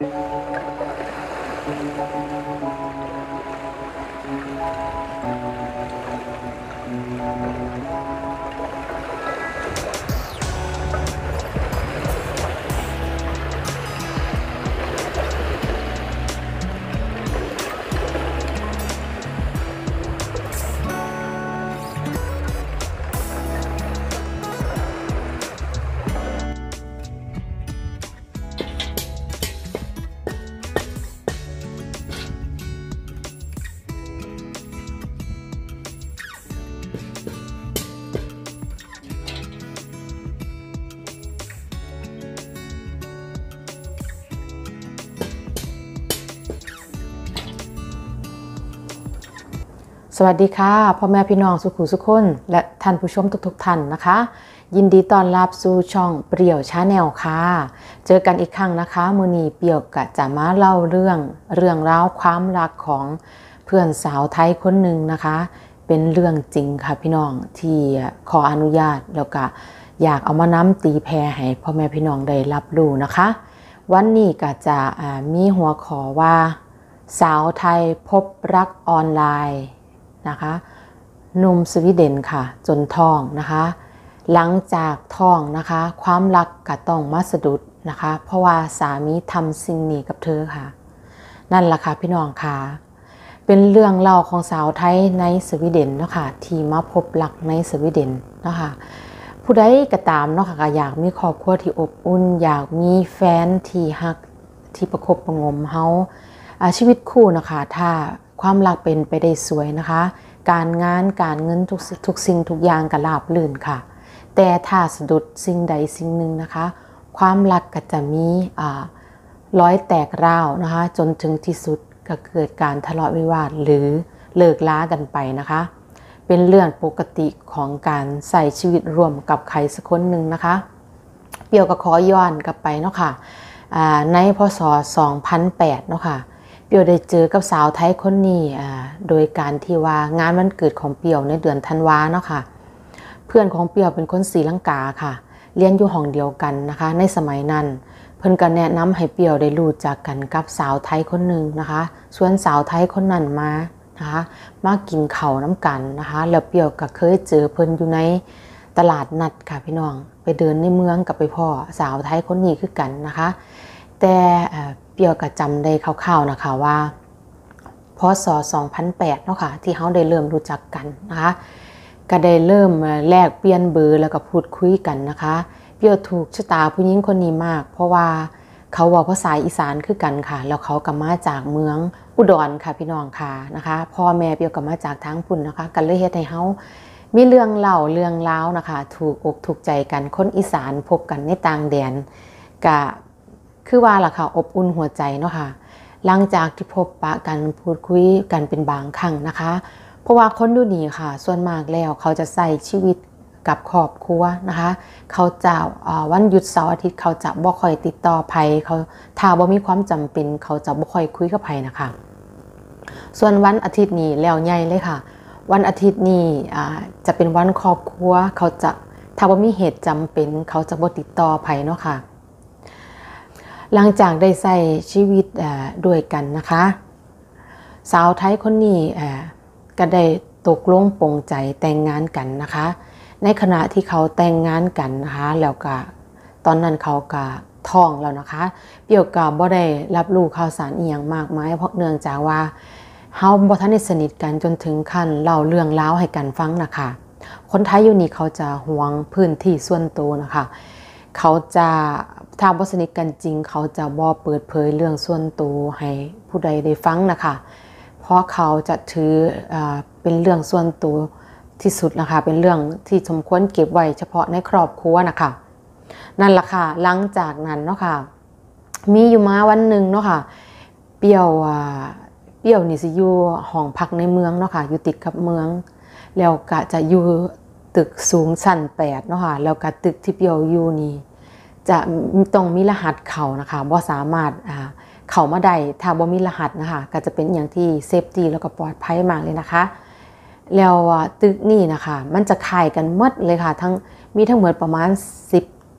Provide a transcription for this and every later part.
สวัสดีค่ะพ่อแม่พี่น้องสุขุสุขคนและท่านผู้ชมทุกท่านนะคะยินดีต้อนรับสู่ช่องเปรี่ยวชาแนลค่ะเจอกันอีกครั้งนะคะมื้อนี้เปรี่ยวกะจะมาเล่าเรื่องราวความรักของเพื่อนสาวไทยคนหนึ่งนะคะเป็นเรื่องจริงค่ะพี่น้องที่ขออนุญาตแล้วก็อยากเอามานำตีแพร่ให้พ่อแม่พี่น้องได้รับรู้นะคะวันนี้ก็จะมีหัวข้อว่าสาวไทยพบรักออนไลน์นะคะหนุ่มสวีเดนค่ะจนท้องนะคะหลังจากท้องนะคะความรักก็ต้องมาสะดุดนะคะเพราะว่าสามีทำสิ่งนี้กับเธอค่ะนั่นแหละค่ะพี่น้องค่ะเป็นเรื่องเล่าของสาวไทยในสวีเดนเนาะค่ะที่มาพบรักในสวีเดนเนาะค่ะผู้ใดก็ตามเนาะค่ะก็อยากมีครอบครัวที่อบอุ่นอยากมีแฟนที่ฮักที่ประคบประงมเฮาชีวิตคู่นะคะถ้าความรักเป็นไปได้สวยนะคะการงานการเงินทุกสิ่งทุกอย่างก็ราบรื่นค่ะแต่ถ้าสะดุดสิ่งใดสิ่งหนึ่งนะคะความรักก็จะมีร้อยแตกร้าวนะคะจนถึงที่สุดก็เกิดการทะเลาะวิวาทหรือเลิกล้ากันไปนะคะเป็นเรื่องปกติของการใส่ชีวิตร่วมกับใครสักคนหนึ่งนะคะเปี่ยวก็ขอย้อนกลับไปเนาะค่ะในพ.ศ. 2008เนาะค่ะเปียวได้เจอกับสาวไทยคนนี้โดยการที่ว่างานวันเกิดของเปียวในเดือนธันวาเนาะค่ะเพื่อนของเปียวเป็นคนศรีลังกาค่ะเรียนอยู่ห้องเดียวกันนะคะในสมัยนั้นเพิ่นก็แนะนำให้เปียวได้รู้จักกันกับสาวไทยคนหนึ่งนะคะชวนสาวไทยคนนั้นมานะคะมากินข้าวน้ำกันนะคะแล้วเปียวก็เคยเจอเพิ่นอยู่ในตลาดนัดค่ะพี่น้องไปเดินในเมืองกับไปพ่อสาวไทยคนนี้คือกันนะคะแต่เปียวก็จำได้คร่าวๆนะคะว่าพ.ศ. 2008เนาะค่ะที่เขาได้เริ่มรู้จักกันนะคะก็ได้เริ่มแลกเปลี่ยนเบอร์แล้วก็พูดคุยกันนะคะเปียวถูกชะตาผู้หญิงคนนี้มากเพราะว่าเขาบอกภาษาอีสานคือกันค่ะแล้วเขาก็มาจากเมืองอุดรค่ะพี่น้องค่ะนะคะพ่อแม่เปียวก็มาจากทางพุ่นนะคะกันเลยเฮ็ดให้เขามีเรื่องเล่าเรื่องราวนะคะถูกอกถูกใจกันคนอีสานพบกันในต่างแดนก็คือว่าล่ะค่ะอบอุ่นหัวใจเนาะค่ะหลังจากที่พบปะกันพูดคุยกันเป็นบางครั้งนะคะเพราะว่าคนดูนี่ค่ะส่วนมากแล้วเขาจะใส่ชีวิตกับครอบครัวนะคะเขาจะวันหยุดเสาร์อาทิตย์เขาจะบ่ค่อยติดต่อไผเขาถ้าบ่มีความจำเป็นเขาจะบ่ค่อยคุยกับไผนะคะส่วนวันอาทิตย์นี้แล้วใหญ่เลยค่ะวันอาทิตย์นี้จะเป็นวันครอบครัวเขาจะถ้าบ่มีเหตุจำเป็นเขาจะบ่ติดต่อไผเนาะค่ะหลังจากได้ใช้ชีวิตด้วยกันนะคะสาวไทยคนนี้ก็ได้ตกลงปลงใจแต่งงานกันนะคะในขณะที่เขาแต่งงานกันนะคะแล้วก็ตอนนั้นเขาก็ท้องแล้วนะคะเปียวก็บ่ได้รับรู้ข่าวสารอีหยังมากมายเพราะเนื่องจากว่าเฮาบ่ทันได้สนิทกันจนถึงขั้นเล่าเรื่องราวให้กันฟังนะคะคนไทยอยู่นี่เขาจะหวงพื้นที่ส่วนตัวนะคะเขาจะถ้าบ่สนิทกันจริงเขาจะบ่เปิดเผยเรื่องส่วนตัวให้ผู้ใดได้ฟังนะคะเพราะเขาจะถือเป็นเรื่องส่วนตัวที่สุดนะคะเป็นเรื่องที่สมควรเก็บไว้เฉพาะในครอบครัวนะคะนั่นแหละค่ะหลังจากนั้นเนาะค่ะมีอยู่มาวันหนึ่งเนาะค่ะเปี่ยวนี่สิอยู่ห้องพักในเมืองเนาะค่ะอยู่ติดกับเมืองแล้วก็จะอยู่ตึกสูงชั้น8เนาะค่ะแล้วก็ตึกที่เปี่ยวอยู่นี่จะต้องมีรหัสเข้านะคะบ่สามารถเข้ามาได้ถ้าบ่มีรหัสนะคะก็จะเป็นอย่างที่เซฟตี้แล้วก็ปลอดภัยมากเลยนะคะแล้วตึกนี่นะคะมันจะคล้ายกันหมดเลยค่ะมีทั้งหมดประมาณ10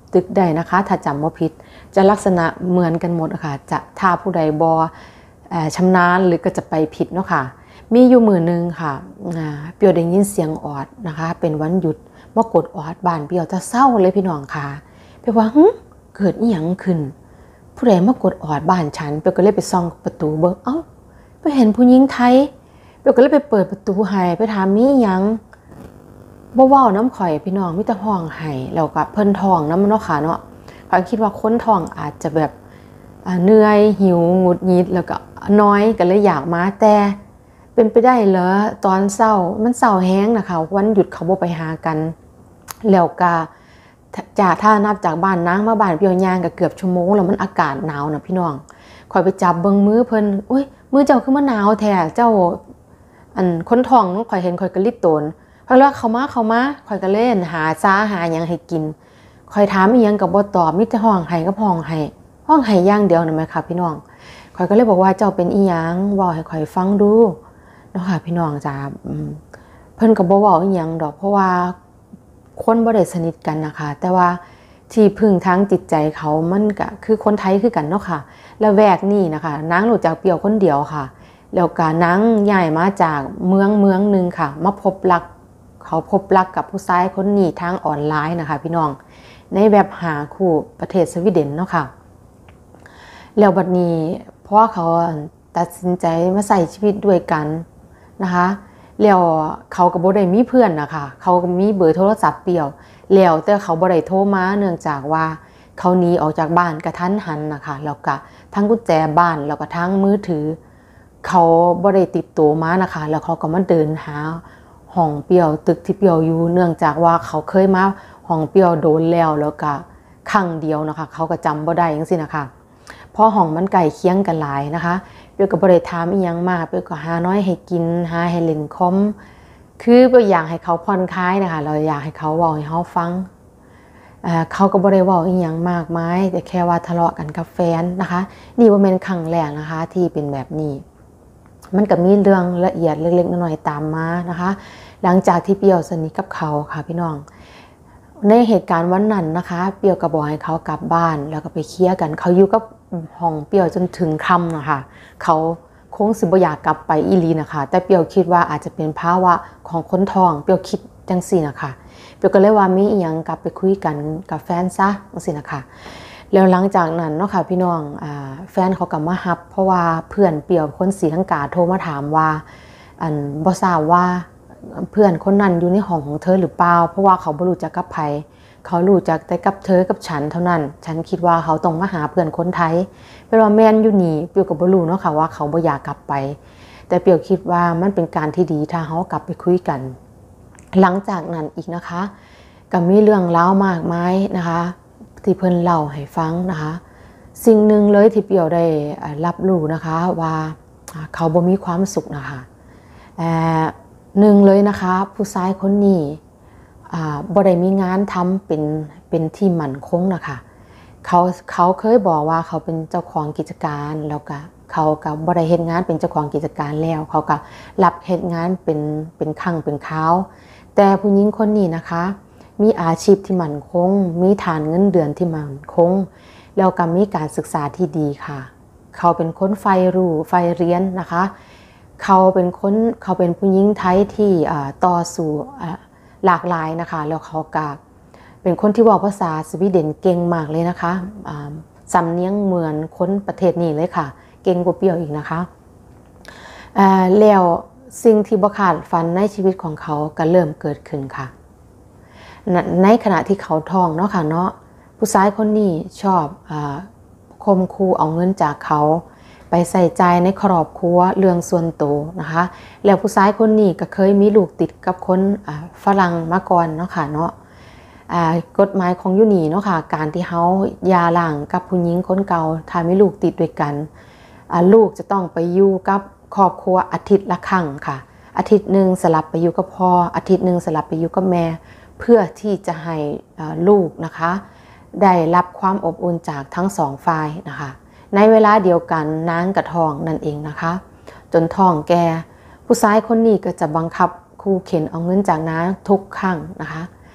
ตึกใดนะคะถ้าจำว่าผิดจะลักษณะเหมือนกันหมดค่ะจะถ้าผู้ใดบอชำนาญหรือก็จะไปผิดเนาะค่ะมีอยู่มือนึงค่ะเปียวได้ยินเสียงออดนะคะเป็นวันหยุดมากดออดบ้านเปียวจะเศร้าเลยพี่น้องค่ะเปียวว่าเกิดอีหยังขึ้นผู้ใดมากดออดบ้านฉันเปียวก็เลยไปส่องประตูเบิ่งไปเห็นผู้หญิงไทยเปียวก็เลยไปเปิดประตูให้ไปถามมีหยังบ่เว้าน้ำข่อยพี่น้องมีแต่ห้องให้แล้วก็เพิ่นท้องนำเนาะค่ะเนาะข้อยคิดว่าคนท้องอาจจะแบบเหนื่อยหิวหงุดหงิดแล้วก็น้อยก็เลยอยากมาแต่เป็นไปได้เหรอตอนเช้ามันเช้าแห้งนะคะวันหยุดเขาบ่ไปหากันแล้วก็ถ้านับจากบ้านนางมาบ้านเปียวยางก็เกือบชั่วโมงแล้วมันอากาศหนาวนะพี่น้องข่อยไปจับเบิ่งมือเพิ่นอุ้ยมือเจ้าคือมันหนาวแท้เจ้าคนท้องน้องข่อยเห็นข่อยก็รีบโตนเพราะว่าเขามาข่อยก็เล่นหาซ่าหาหยังให้กินข่อยถามอีหยังก็บ่ตอบมีแต่ห้องไห้กับห้องไห้อย่างเดียวนั่นแหละค่ะพี่น้องข่อยก็เลยบอกว่าเจ้าเป็นอีหยังเว้าให้ข่อยฟังดูเนาะค่ะพี่น้องจ้าเพิ่นก็บ่เว้าอีหยังดอกเพราะว่าคนบ่ได้สนิทกันนะคะแต่ว่าที่พึ่งทางจิตใจเขามันก็คือคนไทยคือกันเนาะค่ะแล้วแวกนี่นะคะนางรู้จักเปียวคนเดียวค่ะแล้วก็นางย้ายมาจากเมืองนึงค่ะมาพบรักกับผู้ชายคนนี้ทางออนไลน์นะคะพี่น้องในแบบหาคู่ประเทศสวีเดนเนาะค่ะแล้วบัดนี้เพราะเขาตัดสินใจมาใส่ชีวิตด้วยกันนะคะแล้วเขาก็บ่ได้มีเพื่อนนะคะเขาก็มีเบอร์โทรศัพท์เปี่ยวแล้วแต่เขาบ่ได้โทรมาเนื่องจากว่าเขาหนีออกจากบ้านกระทันหันนะคะแล้วก็ทั้งกุญแจบ้านแล้วก็ทั้งมือถือเขาบ่ได้ติดตัวมานะคะแล้วเขาก็มาเดินหาห้องเปี่ยวตึกที่เปี่ยวอยู่เนื่องจากว่าเขาเคยมาห้องเปี่ยวโดนแล้วก็ครั้งเดียวนะคะเขาก็จำบ่ได้จังซี่นะคะเพราะห้องมันใกล้เคียงกันหลายนะคะเปียวก็บ่ได้ถามอีหยังมากเปียวก็หาน้อยให้กินหาให้เล่นคอมคือเปียวอยากให้เขาผ่อนคลายนะคะเราอยากให้เขาเว้าให้เฮาฟังเขาก็บ่ได้เว้าอีหยังมากมายแต่แค่ว่าทะเลาะกันกับแฟนนะคะนี่บ่แม่นครั้งแรกนะคะที่เป็นแบบนี้มันก็มีเรื่องละเอียดเล็กๆน้อยๆตามมานะคะหลังจากที่เปียวสนิทกับเขาค่ะพี่น้องในเหตุการณ์วันนั้นนะคะเปียวก็บอกให้เขากลับบ้านแล้วก็ไปเคลียร์กันเขาอยู่กับห้องเปียวจนถึงค่ำนะคะเขาคงสิบ่อยากกลับไปอีหลีนะคะแต่เปียวคิดว่าอาจจะเป็นภาวะของคนท้องเปียวคิดจังซี่นะคะเปียวก็เลยว่ามีอีหยังกลับไปคุยกันกับแฟนซะจังซี่นะคะแล้วหลังจากนั้นเนาะค่ะพี่น้องแฟนเขาก็มาฮับเพราะว่าเพื่อนเปียวคนศรีลังกาโทรมาถามว่าบ่ทราบว่าเพื่อนคนนั้นอยู่ในห้องของเธอหรือเปล่าเพราะว่าเขาบ่รู้จักกับไผเขารู้จักแต่กับเธอกับฉันเท่านั้นฉันคิดว่าเขาต้องมาหาเพื่อนคนไทยเปียวว่าแม่นอยู่นี่เปียวก็บ่รู้เนาะค่ะว่าเขาบ่อยากกลับไปแต่เปียวคิดว่ามันเป็นการที่ดีถ้าเขากลับไปคุยกันหลังจากนั้นอีกนะคะก็มีเรื่องเล่ามากมายนะคะที่เพิ่นเล่าให้ฟังนะคะสิ่งหนึ่งเลยที่เปียวได้รับรู้นะคะว่าเขาบ่มีความสุขนะคะหนึ่งเลยนะคะผู้ชายคนนี้บ่ได้มีงานทำเป็นที่มั่นคงนะคะเขาเคยบอกว่าเขาเป็นเจ้าของกิจการแล้วก็เขาก็บ่ได้เฮ็ดงานเป็นเจ้าของกิจการแล้วเขาก็รับเฮ็ดงานเป็นครั้งเป็นคราวแต่ผู้หญิงคนนี้นะคะมีอาชีพที่มั่นคงมีฐานเงินเดือนที่มั่นคงแล้วก็มีการศึกษาที่ดีค่ะเขาเป็นคนใฝ่รู้ใฝ่เรียนนะคะเขาเป็นผู้หญิงไทยที่ต่อสู้หลากหลายนะคะแล้วเขาก็เป็นคนที่บอกภาษาสวีเดนเก่งมากเลยนะคะสำเนียงเหมือนคนประเทศนี้เลยค่ะเก่งกว่าเปียวอีกนะคะแล้วสิ่งที่บ่คาดฝันในชีวิตของเขาก็เริ่มเกิดขึ้นค่ะในขณะที่เขาท้องเนาะค่ะเนาะผู้ชายคนนี้ชอบข่มขู่เอาเงินจากเขาไปใส่ใจในครอบครัวเรื่องส่วนตัวนะคะแล้วผู้ชายคนนี้ก็เคยมีลูกติดกับคนฝรั่งมาก่อนเนาะค่ะเนาะกฎหมายของยูนีเนาะค่ะการที่เขาหย่าร้างกับผู้หญิงคนเก่าถ้ามีลูกติดด้วยกันลูกจะต้องไปอยู่กับครอบครัวอาทิตย์ละครั้งค่ะอาทิตย์นึงสลับไปอยู่กับพ่ออาทิตย์นึงสลับไปอยู่กับแม่เพื่อที่จะให้ลูกนะคะได้รับความอบอุ่นจากทั้งสองฝ่ายนะคะในเวลาเดียวกันนางกระทองนั่นเองนะคะจนท้องแก่ผู้ชายคนนี้ก็จะบังคับขู่เข็นเอาเงินจากนางทุกครั้งนะคะ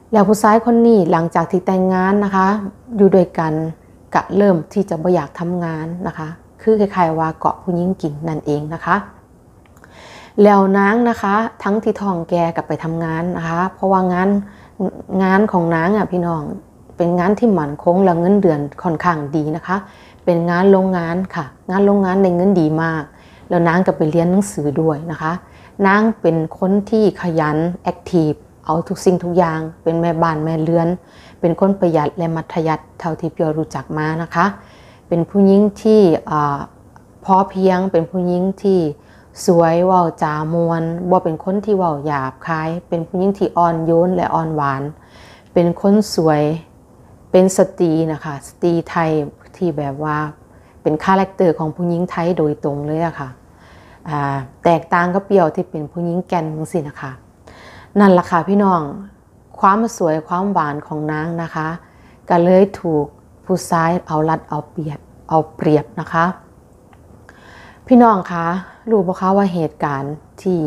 แล้วผู้ชายคนนี้หลังจากที่แต่งงานนะคะอยู่ด้วยกันก็เริ่มที่จะบ่อยากทำงานนะคะคือคล้ายๆว่าเกาะผู้หญิงกินนั่นเองนะคะแล้วนางนะคะทั้งที่ท้องแก่กับไปทำงานนะคะเพราะว่างานของนางพี่น้องเป็นงานที่มั่นคงและเงินเดือนค่อนข้างดีนะคะเป็นงานโรงงานค่ะงานโรงงานได้เงินดีมากแล้วนางก็ไปเรียนหนังสือด้วยนะคะนางเป็นคนที่ขยันแอคทีฟเอาทุกสิ่งทุกอย่างเป็นแม่บ้านแม่เรือนเป็นคนประหยัดและมัธยัสถ์เท่าที่เปียวรู้จักมานะคะเป็นผู้หญิงที่พอเพียงเป็นผู้หญิงที่สวยเว้าจามวนบ่เป็นคนที่เว้าหยาบคายเป็นผู้หญิงที่อ่อนโยนและอ่อนหวานเป็นคนสวยเป็นสตรีนะคะสตรีไทยที่แบบว่าเป็นคาแรคเตอร์ของผู้หญิงไทยโดยตรงเลยอะค่ะแตกต่างกับเปียวที่เป็นผู้หญิงแก่นจังซี่นะคะนั่นล่ะค่ะพี่น้องความสวยความหวานของนางนะคะก็เลยถูกผู้ชายเอารัดเอาเปรียบนะคะพี่น้องคะรู้บ่คะว่าเหตุการณ์ที่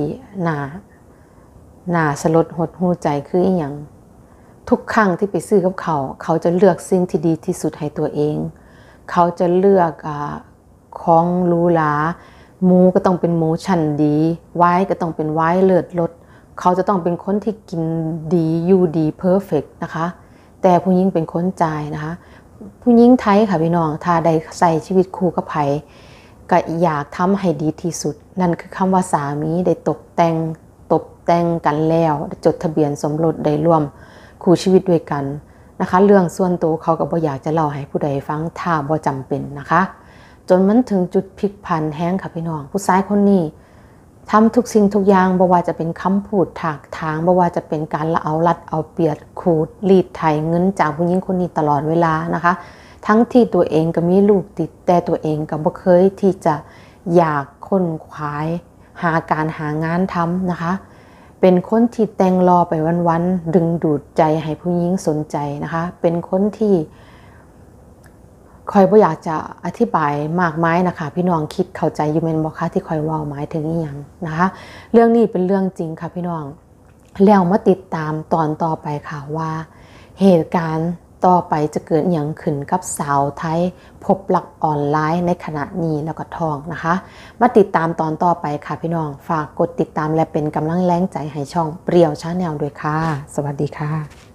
น่าสลดหดหู่ใจคืออีหยังทุกครั้งที่ไปซื้อกับเขาจะเลือกสิ่งที่ดีที่สุดให้ตัวเองเขาจะเลือกของหรูหราหมูก็ต้องเป็นหมูชั้นดีไวน์ก็ต้องเป็นไวน์เลิศรสเขาจะต้องเป็นคนที่กินดีอยู่ดีเพอร์เฟกต์นะคะแต่ผู้หญิงเป็นคนจ่ายนะคะผู้หญิงไทยค่ะพี่น้องถ้าได้ใส่ชีวิตคู่กับไผก็อยากทำให้ดีที่สุดนั่นคือคำว่าสามีได้ตกแต่งกันแล้วจดทะเบียนสมรสได้ร่วมคู่ชีวิตด้วยกันนะคะเรื่องส่วนตัวเขาก็บ่อยากจะเล่าให้ผู้ใดฟังถ้าบ่จำเป็นนะคะจนมันถึงจุดพลิกผันแห้งค่ะพี่น้องผู้ชายคนนี้ทำทุกสิ่งทุกอย่างบ่ว่าจะเป็นคำพูดถากถางบ่ว่าจะเป็นการละเอารัดเอาเปรียบขูดรีดไถเงินจากผู้หญิงคนนี้ตลอดเวลานะคะทั้งที่ตัวเองก็มีลูกติดแต่ตัวเองก็บ่เคยที่จะอยากค้นคว้าหางานทำนะคะเป็นคนที่แต่งรอไปวันๆดึงดูดใจให้ผู้หญิงสนใจนะคะเป็นคนที่คอยบ่อยากจะอธิบายมากมายนะคะพี่น้องคิดเข้าใจอยู่แม่นบ่คะที่คอยเว้าหมายถึงอีหยังนะคะเรื่องนี้เป็นเรื่องจริงค่ะพี่น้องแล้วมาติดตามตอนต่อไปค่ะว่าเหตุการณ์ต่อไปจะเกิดอย่างขึ้นกับสาวไทยพบรักออนไลน์ในขณะนี้แล้วก็ท้องนะคะมาติดตามตอนต่อไปค่ะพี่น้องฝากกดติดตามและเป็นกำลังแรงใจให้ช่องเปรี้ยวชาแนลด้วยค่ะสวัสดีค่ะ